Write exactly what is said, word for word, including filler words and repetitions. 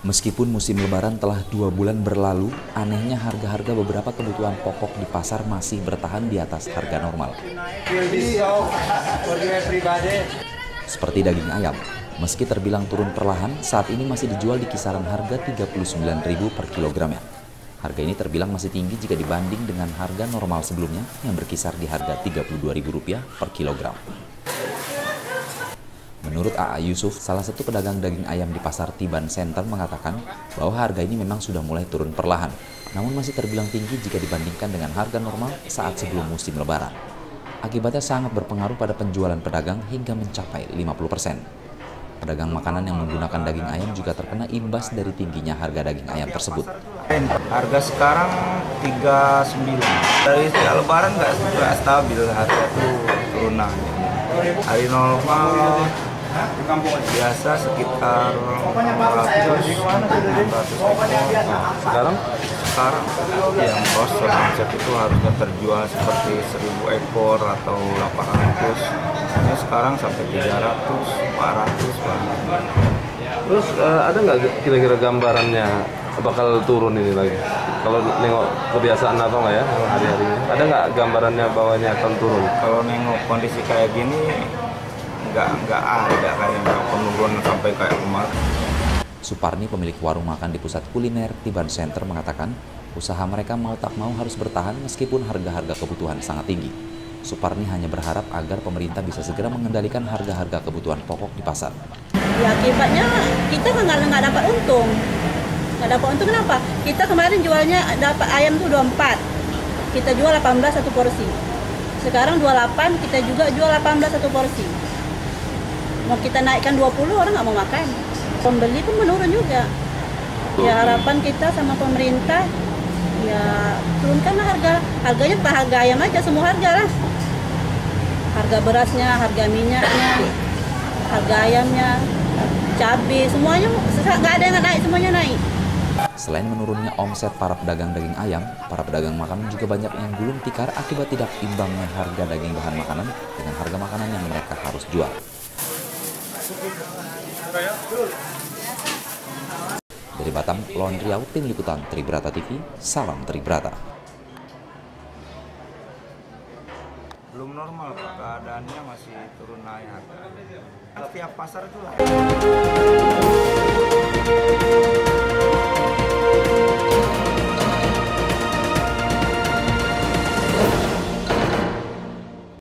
Meskipun musim lebaran telah dua bulan berlalu, anehnya harga-harga beberapa kebutuhan pokok di pasar masih bertahan di atas harga normal. Seperti daging ayam, meski terbilang turun perlahan, saat ini masih dijual di kisaran harga tiga puluh sembilan ribu rupiah per kilogramnya. Harga ini terbilang masih tinggi jika dibanding dengan harga normal sebelumnya yang berkisar di harga tiga puluh dua ribu rupiah per kilogram. Menurut A A Yusuf, salah satu pedagang daging ayam di Pasar Tiban Center mengatakan bahwa harga ini memang sudah mulai turun perlahan, namun masih terbilang tinggi jika dibandingkan dengan harga normal saat sebelum musim lebaran. Akibatnya sangat berpengaruh pada penjualan pedagang hingga mencapai lima puluh persen. Pedagang makanan yang menggunakan daging ayam juga terkena imbas dari tingginya harga daging ayam tersebut. Harga sekarang tiga puluh sembilan. Dari sejak lebaran nggak stabil, harga itu turunan. Hari normal biasa sekitar enam ratus enam ratus ekor. Sekarang? Sekarang yang kosong omset itu harusnya terjual seperti seribu ekor atau delapan ratus. Ini sekarang sampai tiga ratus, empat ratus. Terus uh, ada nggak kira-kira gambarannya bakal turun ini lagi? Kalau nengok kebiasaan apa nggak ya hari-harinya? Ada nggak gambarannya bahwanya akan turun? Kalau nengok kondisi kayak gini, nggak nggak ada kayak penurunan sampai kayak kemarin. Suparni, pemilik warung makan di pusat kuliner Tiban Center, mengatakan usaha mereka mau tak mau harus bertahan meskipun harga-harga kebutuhan sangat tinggi. Suparni hanya berharap agar pemerintah bisa segera mengendalikan harga-harga kebutuhan pokok di pasar. Ya akibatnya kita nggak nggak dapat untung. Nggak dapat untung kenapa? Kita kemarin jualnya dapat ayam tuh dua puluh empat. Kita jual delapan belas satu porsi. Sekarang dua puluh delapan, kita juga jual delapan belas satu porsi. Mau kita naikkan dua puluh, orang nggak mau makan. Pembeli pun menurun juga. Ya harapan kita sama pemerintah, ya turunkanlah harga. Harganya bukan harga ayam aja, semua harga lah. Harga berasnya, harga minyaknya, harga ayamnya, cabai, semuanya nggak ada yang naik, semuanya naik. Selain menurunnya omset para pedagang daging ayam, para pedagang makanan juga banyak yang gulung tikar akibat tidak imbangnya harga daging bahan makanan dengan harga makanan yang mereka harus jual. Dari Batam, Lawan Riau, Tim Liputan Tribrata T V, salam Tribrata. Belum normal, Pak. Keadaannya masih turun naik harga. Setiap pasar itu lah.